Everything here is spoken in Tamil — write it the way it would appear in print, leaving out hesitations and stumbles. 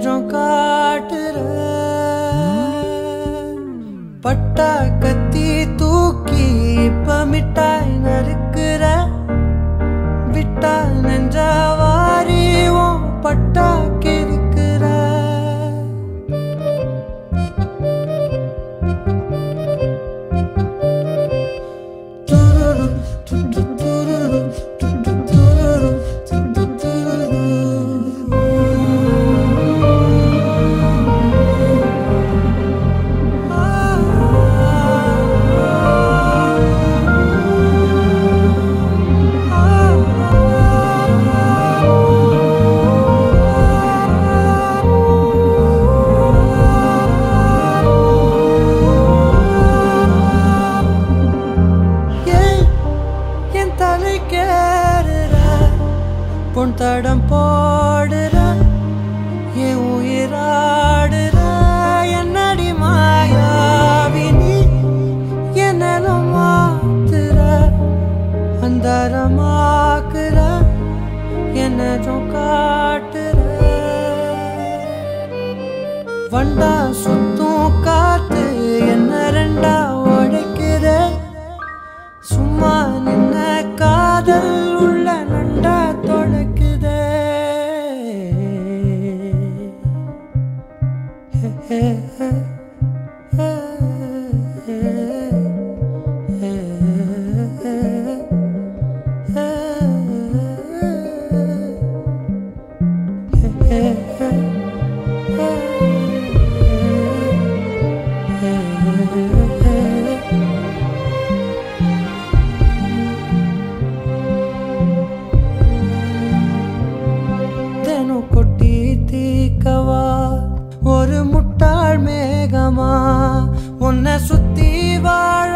என்னதும் காட்டுற பட்டா கத்தி தூக்கி இப்ப மிட்டாய் நறுக்குற விட்டா நெஞ்சா வாரிவோம் பட்டா கிறுக்குற பொன் தடம் போடுற என் உயிராடுற என்னடி மாயாவினி என்னலும் மாத்துற அந்தரமாக்குற என்னதும் காட்டுற வண்டா சுத்தும் காத்து என்ன ரெண்டா உடைக்குற சும்மா நின்ன காதல் உள்ள நண்டா தொடக்குதே கொட்டி தீக்கவா ஒரு முட்டாள் மேகமா உன்னை சுத்தி வாழ